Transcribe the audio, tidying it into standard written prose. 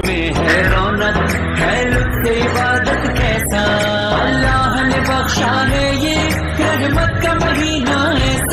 में है रौनक, है लुत्फ़ इबादत कैसा। अल्लाह ने बख्शा है ये रहमत का महीना है।